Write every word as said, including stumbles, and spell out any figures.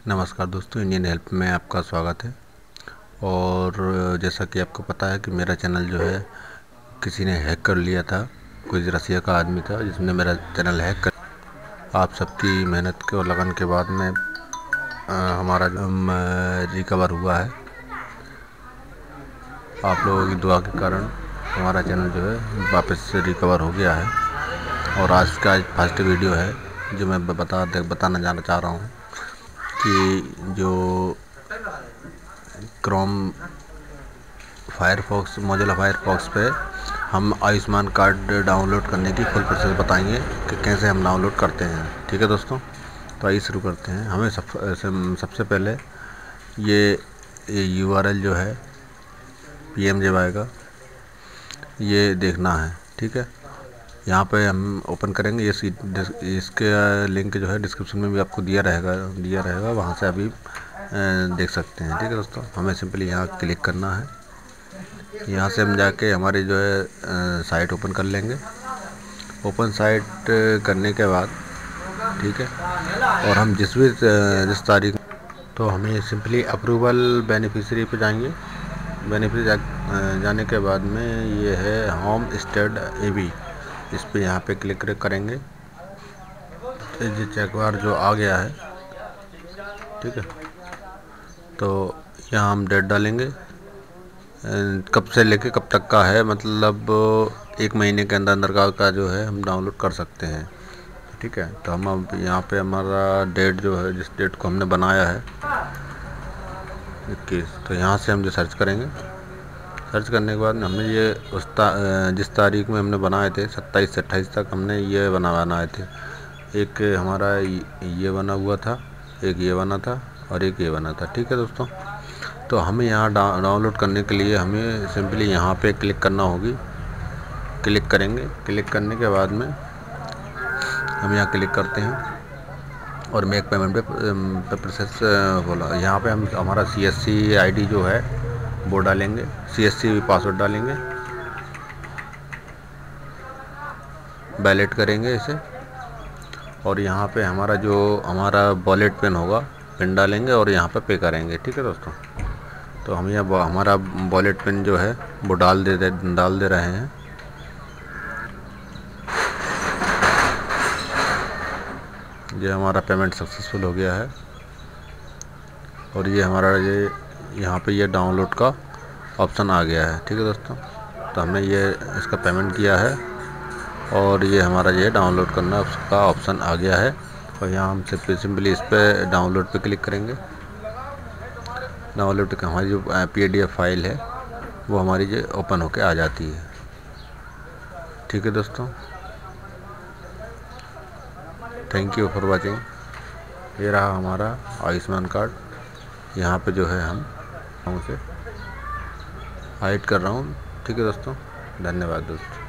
नमस्कार दोस्तों, Indian help में आपका स्वागत है। और जैसा कि आपको पता है कि मेरा चैनल जो है किसी ने हैक कर लिया था। कोई रसिया का आदमी था जिसने मेरा चैनल हैक कर। आप सबकी मेहनत के और लगन के बाद में आ, हमारा रिकवर हुआ है। आप लोगों की दुआ के कारण हमारा चैनल जो है वापस से रिकवर हो गया है। और आज का फर्स्ट वीडियो है जो मैं बता बताना जाना चाह रहा हूँ कि जो क्रोम फायरफॉक्स मोजिला फायरफॉक्स पे हम आयुष्मान कार्ड डाउनलोड करने की फुल प्रोसेस बताएंगे कि कैसे हम डाउनलोड करते हैं। ठीक है दोस्तों, तो आइए शुरू करते हैं। हमें सब सबसे पहले ये यू आर एल जो है पी एम जे वाई का ये देखना है। ठीक है, यहाँ पे हम ओपन करेंगे। ये इसके लिंक जो है डिस्क्रिप्शन में भी आपको दिया रहेगा दिया रहेगा वहाँ से अभी देख सकते हैं। ठीक है दोस्तों, हमें सिंपली यहाँ क्लिक करना है। यहाँ से हम जाके हमारी जो है साइट ओपन कर लेंगे। ओपन साइट करने के बाद ठीक है, और हम जिस भी जिस तारीख तो हमें सिंपली अप्रूवल बेनिफिशियरी पे जाएंगे। बेनिफिशियरी जा, जाने के बाद में ये है होम स्टेड ए बी, इस पे यहाँ पे क्लिक करेंगे। ये चेक बार जो आ गया है, ठीक है, तो यहाँ हम डेट डालेंगे कब से लेके कब तक का है, मतलब एक महीने के अंदर अंदर का, का जो है हम डाउनलोड कर सकते हैं। ठीक है, तो हम अब यहाँ पे हमारा डेट जो है, जिस डेट को हमने बनाया है इक्कीस, तो यहाँ से हम जो सर्च करेंगे। सर्च करने के बाद हमने ये उस ता, जिस तारीख में हमने बनाए थे सत्ताईस से अट्ठाईस तक हमने ये बना बनाए थे। एक हमारा ये बना हुआ था, एक ये बना था और एक ये बना था। ठीक है दोस्तों, तो हमें यहाँ डाउनलोड करने के लिए हमें सिंपली यहाँ पे क्लिक करना होगी। क्लिक करेंगे। क्लिक करने के बाद में हम यहाँ क्लिक करते हैं और मेक पेमेंट पे, पे प्रोसेस बोला। यहाँ पे हम हमारा सी एस सी आई डी जो है वो डालेंगे, सी एस सी पासवर्ड डालेंगे, वैलिड करेंगे इसे, और यहाँ पे हमारा जो हमारा वॉलेट पिन होगा पिन डालेंगे और यहाँ पे पे करेंगे। ठीक है दोस्तों, तो हम यहाँ हमारा वॉलेट पिन जो है वो डाल दे डाल दे रहे हैं। ये हमारा पेमेंट सक्सेसफुल हो गया है और ये हमारा ये यहाँ पे ये डाउनलोड का ऑप्शन आ गया है। ठीक है दोस्तों, तो हमने ये इसका पेमेंट किया है और ये हमारा ये डाउनलोड करना उसका ऑप्शन आ गया है। और यहाँ हम सिंपली इस पर डाउनलोड पे क्लिक करेंगे। डाउनलोड पे हमारी जो पी डी एफ फाइल है वो हमारी जो ओपन होके आ जाती है। ठीक है दोस्तों, थैंक यू फॉर वाचिंग। ये रहा हमारा आयुष्मान कार्ड। यहाँ पे जो है हम उसे हाइड कर रहा हूँ। ठीक है दोस्तों, धन्यवाद दोस्तों।